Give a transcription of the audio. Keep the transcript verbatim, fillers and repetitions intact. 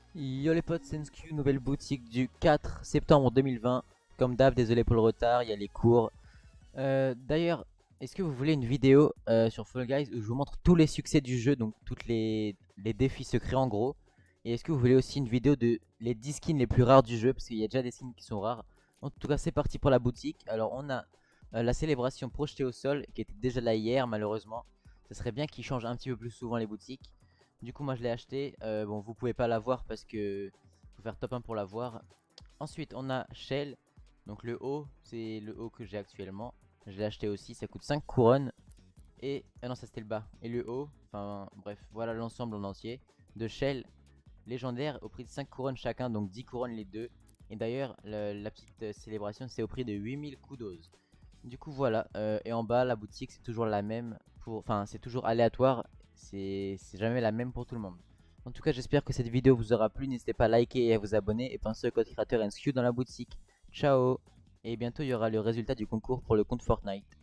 Yo les potes, c'est Nskew, nouvelle boutique du quatre septembre deux mille vingt. Comme d'hab, désolé pour le retard, il y a les cours. Euh, D'ailleurs, est-ce que vous voulez une vidéo euh, sur Fall Guys où je vous montre tous les succès du jeu, donc tous les, les défis secrets en gros. Et est-ce que vous voulez aussi une vidéo de les dix skins les plus rares du jeu, parce qu'il y a déjà des skins qui sont rares. En tout cas, c'est parti pour la boutique. Alors on a euh, la célébration projetée au sol, qui était déjà là hier malheureusement. Ce serait bien qu'ils changent un petit peu plus souvent les boutiques. Du coup moi je l'ai acheté, euh, bon vous pouvez pas la voir parce que faut faire top un pour la voir. Ensuite on a Shell, donc le haut, c'est le haut que j'ai actuellement. Je l'ai acheté aussi, ça coûte cinq couronnes. Et, ah non ça c'était le bas, et le haut, enfin bref, voilà l'ensemble en entier. De Shell légendaire au prix de cinq couronnes chacun, donc dix couronnes les deux. Et d'ailleurs la, la petite euh, célébration c'est au prix de huit mille kudos. Du coup voilà, euh, et en bas la boutique c'est toujours la même, pour, enfin c'est toujours aléatoire, c'est jamais la même pour tout le monde. En tout cas j'espère que cette vidéo vous aura plu, n'hésitez pas à liker et à vous abonner et pensez au code créateur N S Q dans la boutique. Ciao. Et bientôt il y aura le résultat du concours pour le compte Fortnite.